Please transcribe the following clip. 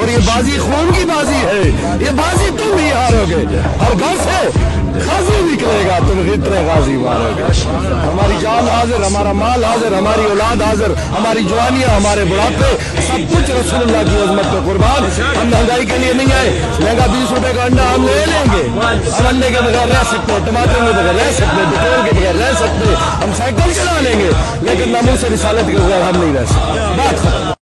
और ये बाजी खून की बाजी है, ये बाजी तुम ही हारोगे और घर से गाजी निकलेगा, तुम इतने गाजी मारोगे। हमारी जान हाजिर, हमारा माल हाजिर, हमारी औलाद हाजिर, हमारी जवानियां, हमारे बुढ़ापे, सब कुछ रसूलुल्लाह की अज़मत पे कुर्बान। हम महंगाई के लिए नहीं आए, महंगा 20 रुपए का अंडा हम ले लेंगे, हम अंडे के बगैर रह सकते, टमाटर के बगैर रह सकते, पेट्रोल के बगैर रह सकते, हम साइकिल चला लेंगे, लेकिन नामूस रिसालत के बगैर हम नहीं रह सकते। बात खत्म।